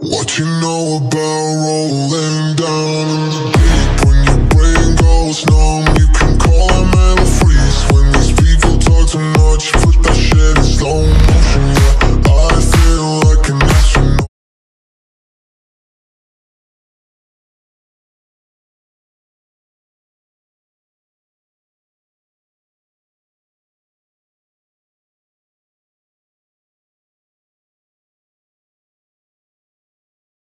What you know about rolling down in the deep when your brain goes numb?